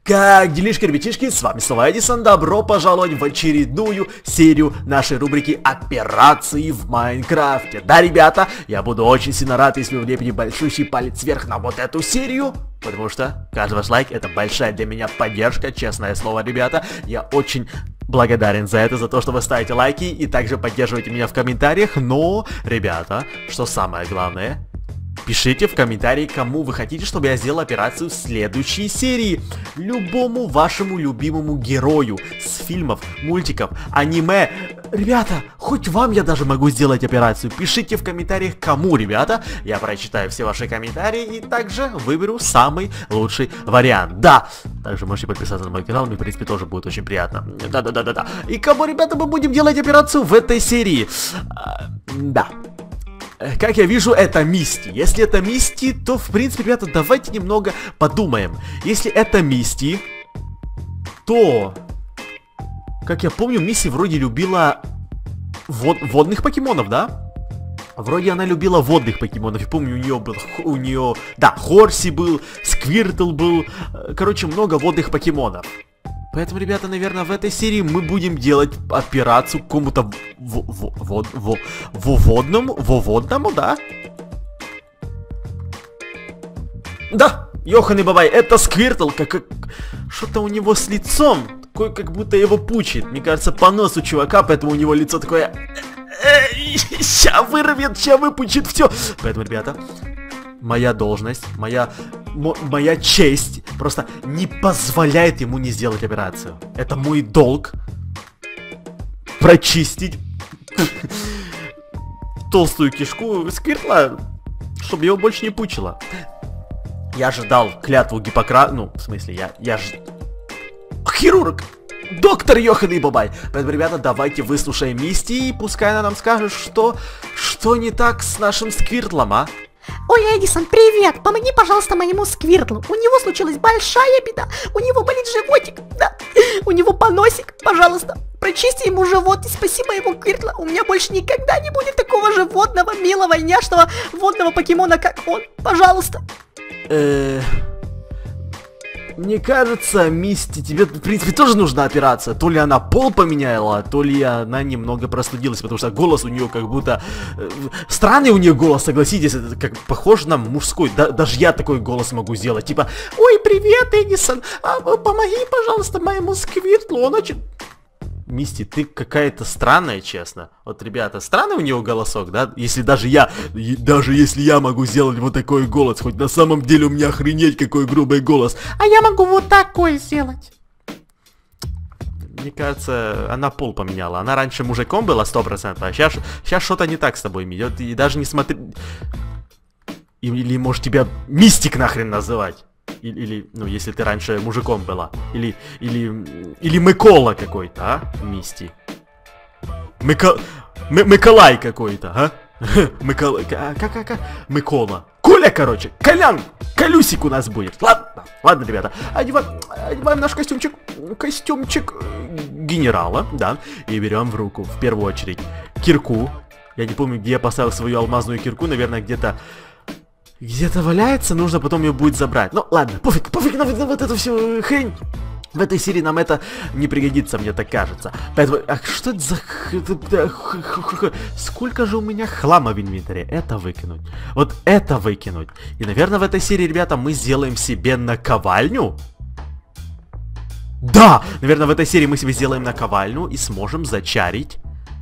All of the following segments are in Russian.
Как делишки, ребятишки, с вами снова Эдисон, добро пожаловать в очередную серию нашей рубрики «Операции в Майнкрафте». Да, ребята, я буду очень сильно рад, если вы влепите большущий палец вверх на вот эту серию, потому что каждый ваш лайк — это большая для меня поддержка, честное слово, ребята. Я очень благодарен за это, за то, что вы ставите лайки и также поддерживаете меня в комментариях. Но, ребята, что самое главное... Пишите в комментарии, кому вы хотите, чтобы я сделал операцию в следующей серии. Любому вашему любимому герою с фильмов, мультиков, аниме. Ребята, хоть вам я даже могу сделать операцию. Пишите в комментариях, кому, ребята. Я прочитаю все ваши комментарии и также выберу самый лучший вариант. Да, также можете подписаться на мой канал, мне, в принципе, тоже будет очень приятно. Да. И кому, ребята, мы будем делать операцию в этой серии? Да. Как я вижу, это Мисти. Если это Мисти, то, в принципе, ребята, давайте немного подумаем. Если это Мисти, то, как я помню, Мисти вроде любила водных покемонов, да? Вроде она любила водных покемонов. Я помню, у нее, да, Хорси был, Сквиртл был. Короче, много водных покемонов. Поэтому, ребята, наверное, в этой серии мы будем делать операцию кому-то водному, да? Да, ёханый бабай, это Сквиртл, что-то у него с лицом, такой, как будто его пучит. Мне кажется, понос у чувака, поэтому у него лицо такое... Ща вырвет, ща выпучит, все. Поэтому, ребята... Моя должность, моя честь просто не позволяет ему не сделать операцию. Это мой долг прочистить толстую кишку Сквиртла, чтобы его больше не пучило. Я же дал клятву Гиппократа, ну, в смысле, я же... Хирург! Доктор ёханый бабай! Поэтому, ребята, давайте выслушаем Мисти, и пускай она нам скажет, что не так с нашим Сквиртлом, а? Ой, Эдисон, привет! Помоги, пожалуйста, моему Сквиртлу. У него случилась большая беда. У него болит животик, да. У него поносик. Пожалуйста, прочисти ему живот и спаси моего Сквиртла. У меня больше никогда не будет такого же водного, милого, няшного водного покемона, как он. Пожалуйста. Мне кажется, Мисти, тебе, в принципе, тоже нужна операция. То ли она пол поменяла, то ли она немного простудилась, потому что голос у нее как будто... странный у нее голос, согласитесь, это как похож на мужской. Даже я такой голос могу сделать, типа: «Ой, привет, Эдисон, помоги, пожалуйста, моему Сквиртлу, он очень...» Мисти, ты какая-то странная, честно. Вот, ребята, странный у него голосок, да? Если даже если я могу сделать вот такой голос, хоть на самом деле у меня охренеть какой грубый голос. А я могу вот такой сделать. Мне кажется, она пол поменяла. Она раньше мужиком была 100%, а сейчас что-то не так с тобой идет. И даже не смотри... Или может тебя Мистик нахрен называть. Или, ну, если ты раньше мужиком была. Или Микола какой-то, а? Мисти. Миколай какой-то, а? Микола. Коля, короче. Колян. Колюсик у нас будет. Ладно, ребята. Одеваем наш костюмчик генерала, да. И берем в руку, в первую очередь, кирку. Я не помню, где я поставил свою алмазную кирку. Наверное, где-то валяется, нужно потом ее будет забрать. Ну ладно, пофиг на вот эту всю хрень. В этой серии нам это не пригодится, мне так кажется. Поэтому, что это за... Сколько же у меня хлама в инвентаре? Это выкинуть. Вот это выкинуть. И, наверное, в этой серии, ребята, мы сделаем себе наковальню. Да! Наверное, в этой серии мы себе сделаем наковальню и сможем зачарить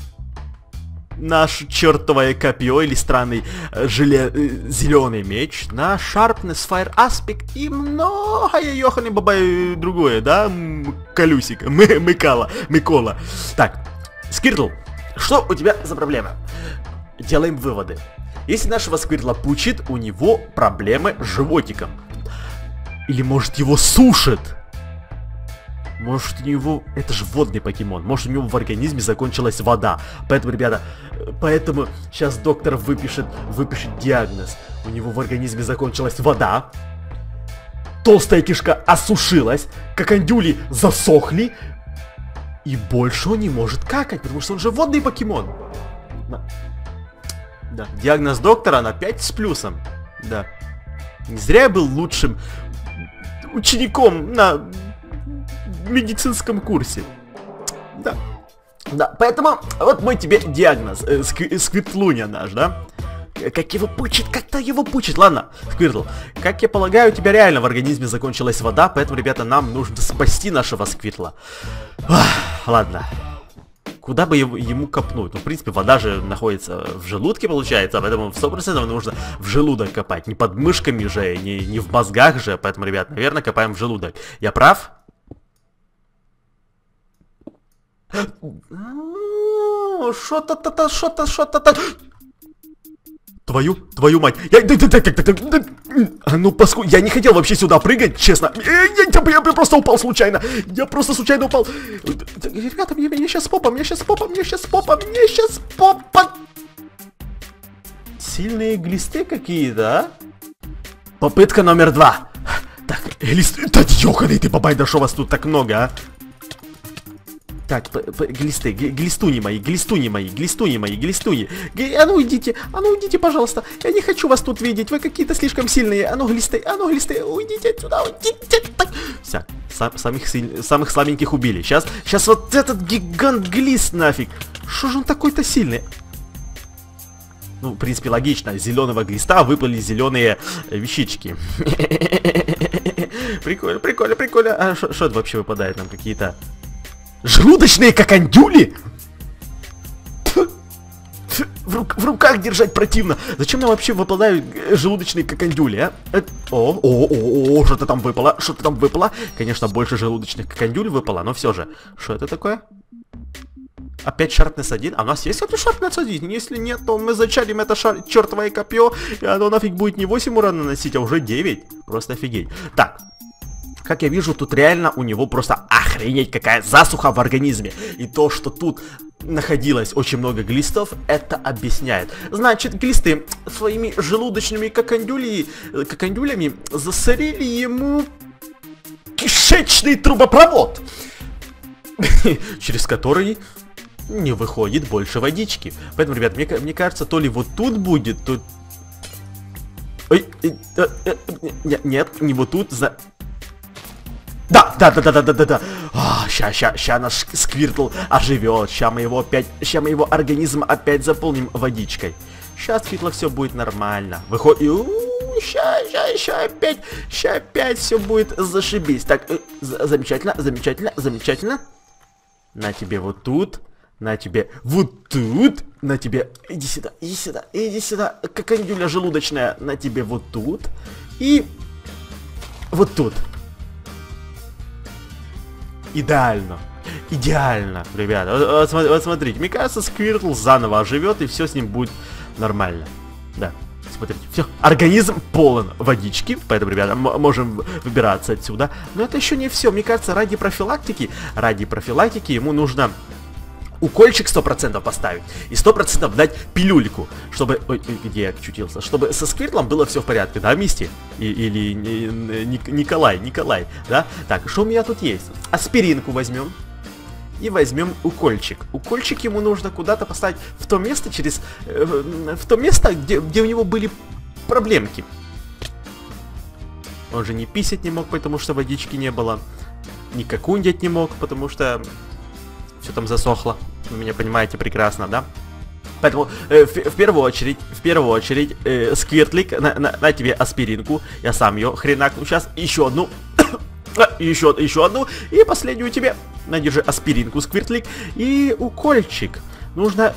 наше чертовое копье или странный зеленый меч на Sharpness, Fire Aspect и многое ёханый бабай другое, да? Колюсик, Микола. Так, Сквиртл, что у тебя за проблема? Делаем выводы. Если нашего Сквиртла пучит, у него проблемы с животиком. Или может его сушит? Может у него... Это же водный покемон. Может у него в организме закончилась вода. Поэтому, ребята, сейчас доктор выпишет диагноз. У него в организме закончилась вода. Толстая кишка осушилась. Кокондюли засохли. И больше он не может какать, потому что он же водный покемон. Да. Диагноз доктора на 5 с плюсом. Да. Не зря я был лучшим учеником на медицинском курсе. Да. Да, поэтому вот мой тебе диагноз. Сквиртлуня наш, да? Как его пучит, как-то его пучит. Ладно, Сквиртл, как я полагаю, у тебя реально в организме закончилась вода, поэтому, ребята, нам нужно спасти нашего Сквиртла. Ладно. Куда бы ему копнуть? Ну, в принципе, вода же находится в желудке, получается, поэтому в 100% нужно в желудок копать. Не под мышками же, не в мозгах же, поэтому, ребят, наверное, копаем в желудок. Я прав? Что-то. Твою мать. А ну паску, я не хотел вообще сюда прыгать, честно. Я просто упал случайно. Я просто случайно упал. Ребята, мне сейчас попа. Сильные глисты какие-то, а? Попытка номер 2. Так, глисты. Да ёханый ты, бабай, да шо вас тут так много, а? Так, глисты, глистуни мои. А ну идите, пожалуйста. Я не хочу вас тут видеть, вы какие-то слишком сильные. А ну глисты, уйдите отсюда, уйдите. Так, все, самых слабеньких убили. Сейчас вот этот гигант глист нафиг. Что же он такой-то сильный? Ну, в принципе, логично. Из зеленого глиста выпали зеленые вещички. Прикольно. А что это вообще выпадает нам? Какие-то... Желудочные кокондюли? В руках держать противно. Зачем нам вообще выпадают желудочные кокондюли, а? Что-то там выпало. Конечно, больше желудочных кокондюль выпало, но все же. Что это такое? Опять Sharpness 1? А у нас есть это Sharpness 1? Если нет, то мы зачарим это чертовое копье, и оно нафиг будет не 8 урона наносить, а уже 9. Просто офигеть. Так. Как я вижу, тут реально у него просто охренеть какая засуха в организме. И то, что тут находилось очень много глистов, это объясняет. Значит, глисты своими желудочными кокондюлями засорили ему кишечный трубопровод, через который не выходит больше водички. Поэтому, ребят, мне кажется, то ли вот тут будет, то... Ой, нет, не вот тут, Да. Ща наш Сквиртл оживет. Ща мы его организм опять заполним водичкой. Сейчас, Сквиртл, все будет нормально. Выходит. Ща опять все будет зашибись. Так, замечательно. На тебе вот тут. На тебе вот тут. На тебе. Иди сюда. Кокондюля желудочная. На тебе вот тут. И вот тут. Идеально, ребята. Вот смотрите, мне кажется, Сквиртл заново оживет, и все с ним будет нормально. Да, смотрите, все, организм полон водички, поэтому, ребята, можем выбираться отсюда. Но это еще не все, мне кажется, ради профилактики ему нужно укольчик 100% поставить и 100% дать пилюльку, чтобы... Ой, где я очутился? Чтобы со Сквиртлом было все в порядке, да, Мисти? Или Николай, да? Так, что у меня тут есть? Аспиринку возьмем. И возьмем укольчик. Укольчик ему нужно куда-то поставить в то место, где у него были проблемки. Он же не писать не мог, потому что водички не было. Ни какундять не мог, потому что... Все там засохло. Вы меня понимаете прекрасно, да? Поэтому в первую очередь, Сквиртлик, на тебе аспиринку. Я сам ее хренакну. Сейчас еще одну. еще одну. И последнюю тебе. Надержи аспиринку, Сквиртлик. И укольчик. Нужно...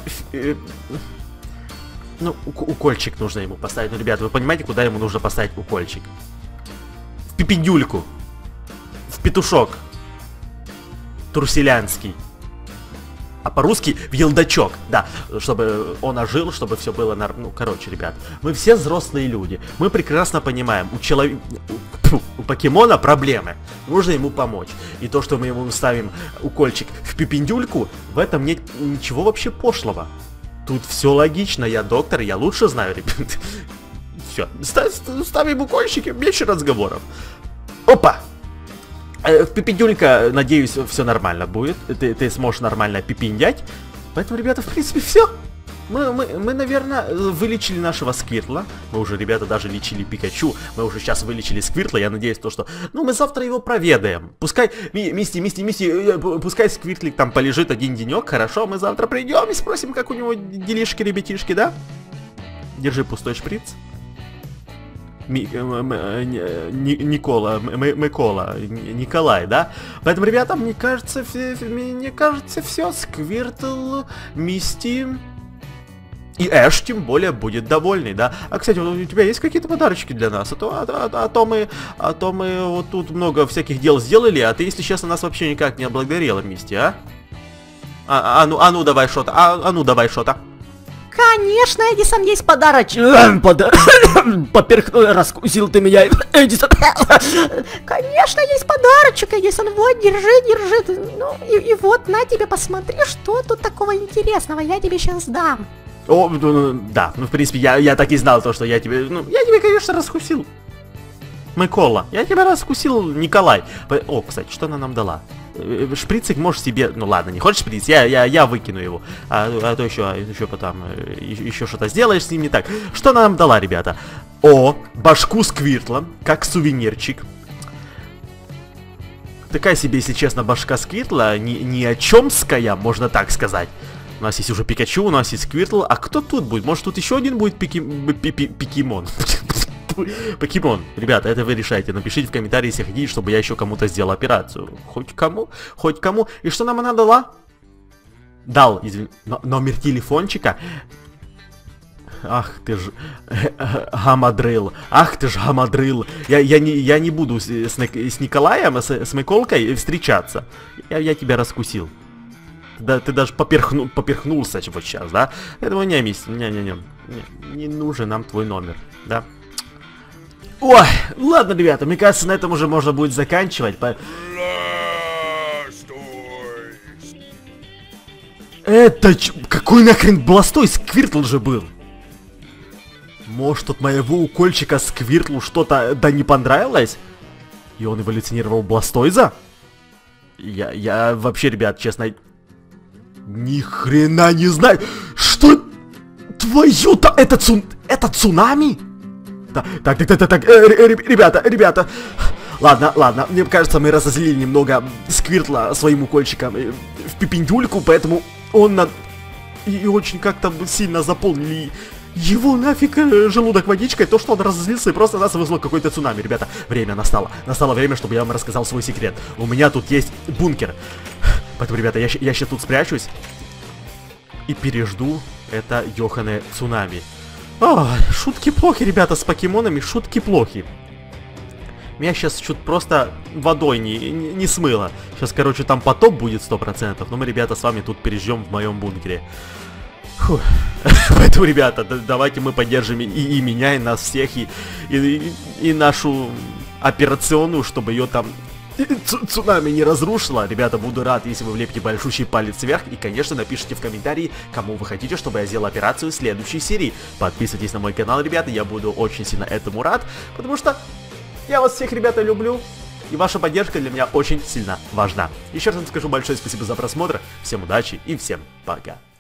укольчик нужно ему поставить. Ну, ребята, вы понимаете, куда ему нужно поставить укольчик? В пипендюльку. В петушок. Труселянский. А по-русски в елдачок, да, чтобы он ожил, чтобы все было нормально. Ну, короче, ребят, мы все взрослые люди, мы прекрасно понимаем, у покемона проблемы, нужно ему помочь. И то, что мы ему ставим укольчик в пипендюльку, в этом нет ничего вообще пошлого. Тут все логично, я доктор, я лучше знаю, ребят. Все, ставим укольчики, меньше разговоров. Опа! Пипендюлька, надеюсь, все нормально будет. Ты сможешь нормально пипиндять. Поэтому, ребята, в принципе, все. Мы, наверное, вылечили нашего Сквиртла. Мы уже, ребята, даже лечили Пикачу. Мы уже сейчас вылечили Сквиртла. Я надеюсь, что... Ну, мы завтра его проведаем. Пускай, Мисти, пускай Сквиртлик там полежит один денек, хорошо? Мы завтра придем и спросим, как у него делишки, ребятишки, да? Держи пустой шприц. Николай, да? Поэтому, ребята, мне кажется, все, Сквиртл, Мисти и Эш, тем более, будет довольный, да? А, кстати, у тебя есть какие-то подарочки для нас? А то мы вот тут много всяких дел сделали, а ты, если честно, нас вообще никак не отблагодарила, Мисти, а? А ну давай что-то, ну давай что-то. Конечно, Эдисон, есть подарочек. Раскусил ты меня, Эдисон. Конечно, есть подарочек, Эдисон. Вот, держи. Ну, и вот, на тебе, посмотри, что тут такого интересного. Я тебе сейчас дам. О, да, ну, в принципе, я так и знал, то, что я тебе, конечно, раскусил. Микола, я тебя раскусил, Николай. О, кстати, что она нам дала? Шприцик можешь себе... Ну ладно, не хочешь шприц? Я выкину его. А то еще потом... Еще что-то сделаешь с ним не так. Что она нам дала, ребята? О, башку Сквиртла, как сувенирчик. Такая себе, если честно, башка Сквиртла, ни о чемская, можно так сказать. У нас есть уже Пикачу, у нас есть Сквиртл. А кто тут будет? Может, тут еще один будет Покемон? Покемон. Ребята, это вы решаете. Напишите в комментарии, если хотите, чтобы я еще кому-то сделал операцию. Хоть кому. И что нам она дала? Дал, извини, номер телефончика. Ах ты ж гамадрил. Я не буду с Николаем, с Миколкой встречаться. Я тебя раскусил. Да, ты даже поперхнулся вот сейчас, да? Этого не мисс. Не нужен нам твой номер, да? Ой, ладно, ребята, мне кажется, на этом уже можно будет заканчивать. Это какой нахрен Бластой? Сквиртл же был. Может, от моего укольчика Сквиртлу что-то да не понравилось? И он эволюционировал Бластойза? Я вообще, ребят, честно, ни хрена не знаю. Что? Твою-то, это цунами? Так, ребята. Ладно, мне кажется, мы разозлили немного Сквиртла своим укольчиком в пипендюльку, поэтому он и очень как-то сильно заполнили его нафиг желудок водичкой, то, что он разозлился и просто нас вызвал какой-то цунами. Ребята, время настало. Настало время, чтобы я вам рассказал свой секрет. У меня тут есть бункер. Поэтому, ребята, я сейчас тут спрячусь и пережду это ёханое цунами. Шутки плохи, ребята, с покемонами, шутки плохи. Меня сейчас чуть просто водой не смыло. Сейчас, короче, там потоп будет 100%, но мы, ребята, с вами тут переждем в моем бункере. Фух. Поэтому, ребята, давайте мы поддержим и меня, и нас всех, и нашу операционную, чтобы ее там цунами не разрушила. Ребята, буду рад, если вы влепите большущий палец вверх. И, конечно, напишите в комментарии, кому вы хотите, чтобы я сделал операцию в следующей серии. Подписывайтесь на мой канал, ребята, я буду очень сильно этому рад, потому что я вас всех, ребята, люблю. И ваша поддержка для меня очень сильно важна. Еще раз вам скажу большое спасибо за просмотр. Всем удачи и всем пока.